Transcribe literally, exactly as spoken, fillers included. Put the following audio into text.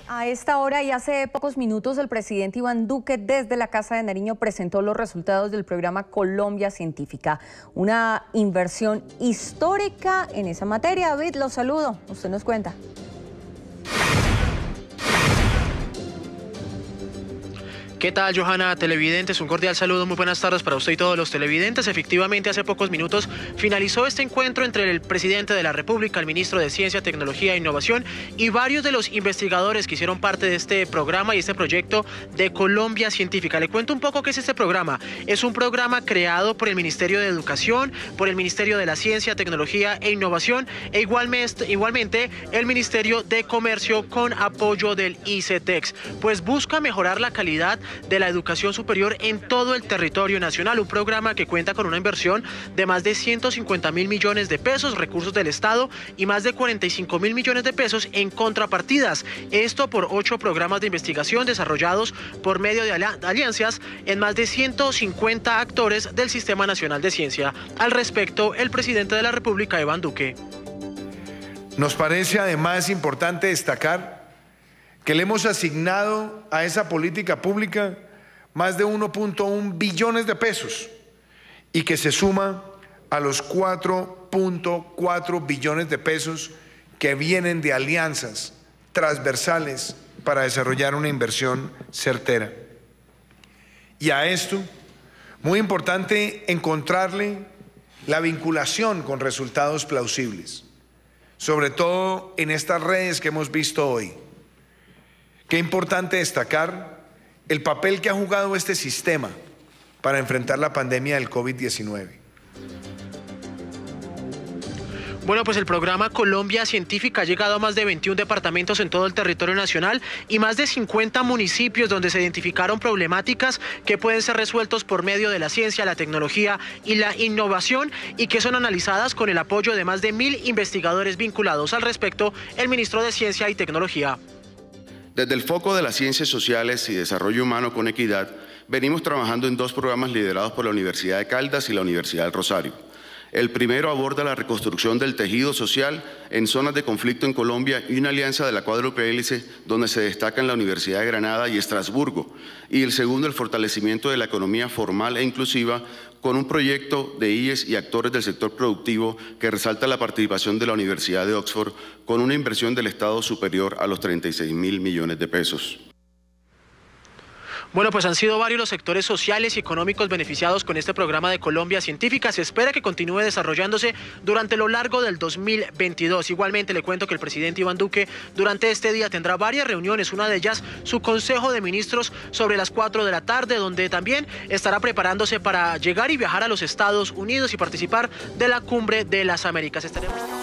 A esta hora y hace pocos minutos el presidente Iván Duque desde la Casa de Nariño presentó los resultados del programa Colombia Científica, una inversión histórica en esa materia. David, los saludo, usted nos cuenta. ¿Qué tal, Johanna? Televidentes, un cordial saludo, muy buenas tardes para usted y todos los televidentes. Efectivamente, hace pocos minutos finalizó este encuentro entre el presidente de la República, el ministro de Ciencia, Tecnología e Innovación y varios de los investigadores que hicieron parte de este programa y este proyecto de Colombia Científica. Le cuento un poco qué es este programa. Es un programa creado por el Ministerio de Educación, por el Ministerio de la Ciencia, Tecnología e Innovación e igualmente, igualmente el Ministerio de Comercio con apoyo del ICETEX. Pues busca mejorar la calidad de la educación superior en todo el territorio nacional, un programa que cuenta con una inversión de más de ciento cincuenta mil millones de pesos, recursos del Estado y más de cuarenta y cinco mil millones de pesos en contrapartidas. Esto por ocho programas de investigación desarrollados por medio de alianzas en más de ciento cincuenta actores del Sistema Nacional de Ciencia. Al respecto, el presidente de la República, Iván Duque. Nos parece además importante destacar que le hemos asignado a esa política pública más de uno punto uno billones de pesos y que se suma a los cuatro punto cuatro billones de pesos que vienen de alianzas transversales para desarrollar una inversión certera. Y a esto, muy importante encontrarle la vinculación con resultados plausibles, sobre todo en estas redes que hemos visto hoy. Qué importante destacar el papel que ha jugado este sistema para enfrentar la pandemia del COVID diecinueve. Bueno, pues el programa Colombia Científica ha llegado a más de veintiún departamentos en todo el territorio nacional y más de cincuenta municipios donde se identificaron problemáticas que pueden ser resueltos por medio de la ciencia, la tecnología y la innovación y que son analizadas con el apoyo de más de mil investigadores vinculados. Al respecto, el ministro de Ciencia y Tecnología. Desde el foco de las ciencias sociales y desarrollo humano con equidad, venimos trabajando en dos programas liderados por la Universidad de Caldas y la Universidad del Rosario. El primero aborda la reconstrucción del tejido social en zonas de conflicto en Colombia y una alianza de la cuádruple hélice donde se destacan la Universidad de Granada y Estrasburgo. Y el segundo, el fortalecimiento de la economía formal e inclusiva con un proyecto de I E S y actores del sector productivo que resalta la participación de la Universidad de Oxford con una inversión del Estado superior a los treinta y seis mil millones de pesos. Bueno, pues han sido varios los sectores sociales y económicos beneficiados con este programa de Colombia Científica. Se espera que continúe desarrollándose durante lo largo del dos mil veintidós. Igualmente le cuento que el presidente Iván Duque durante este día tendrá varias reuniones, una de ellas su Consejo de Ministros sobre las cuatro de la tarde, donde también estará preparándose para llegar y viajar a los Estados Unidos y participar de la Cumbre de las Américas. Estaremos...